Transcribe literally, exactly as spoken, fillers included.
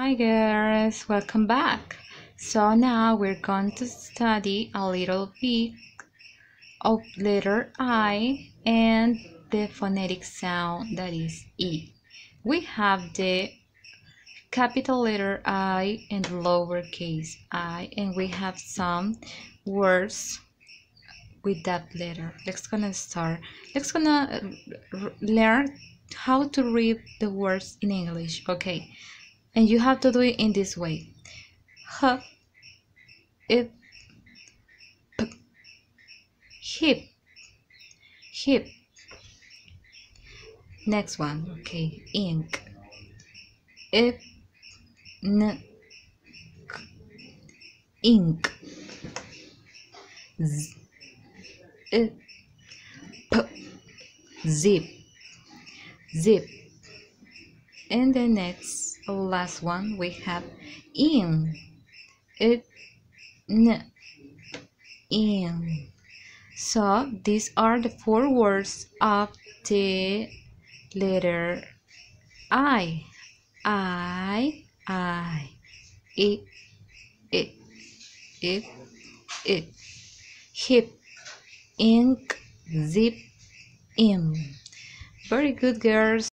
Hi girls, welcome back. So now we're going to study a little bit of letter I and the phonetic sound that is E. We have the capital letter I and lowercase I, and we have some words with that letter. Let's gonna start. Let's gonna uh, learn how to read the words in English. Okay, and you have to do it in this way. H, if, p, hip, hip. Next one, okay, ink. If, n, k, ink. Z, if, p, zip, zip. And the next, last one, we have in. If, n, in. So these are the four words of the letter I. I, I, it, it, it, it. Hip, ink, zip, im. Very good, girls.